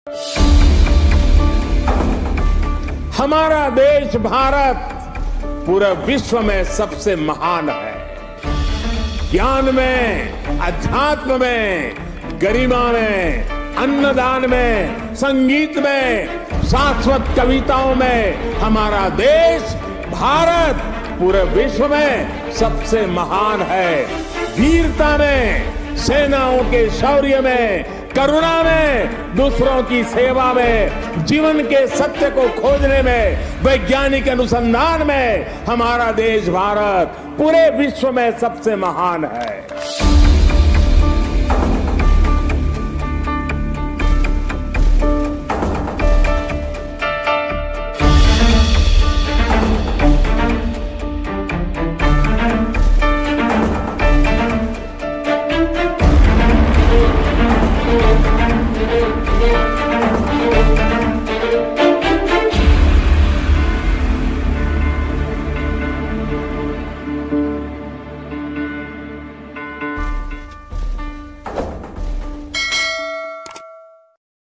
हमारा देश भारत पूरे विश्व में सबसे महान है। ज्ञान में, अध्यात्म में, गरिमा में, अन्नदान में, संगीत में, शाश्वत कविताओं में हमारा देश भारत पूरे विश्व में सबसे महान है। वीरता में, सेनाओं के शौर्य में, करुणा में, दूसरों की सेवा में, जीवन के सत्य को खोजने में, वैज्ञानिक अनुसंधान में हमारा देश भारत पूरे विश्व में सबसे महान है।